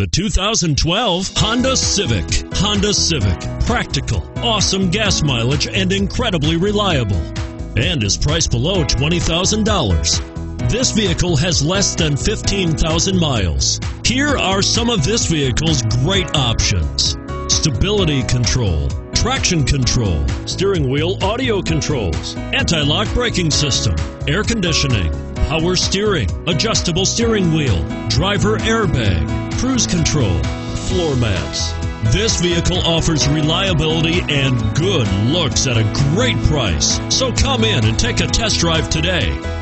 The 2012 Honda Civic. Honda Civic. Practical, awesome gas mileage, and incredibly reliable. And is priced below $20,000. This vehicle has less than 15,000 miles. Here are some of this vehicle's great options: stability control, traction control, steering wheel audio controls, anti-lock braking system, air conditioning, power steering, adjustable steering wheel, driver airbag, cruise control, floor mats. This vehicle offers reliability and good looks at a great price. So come in and take a test drive today.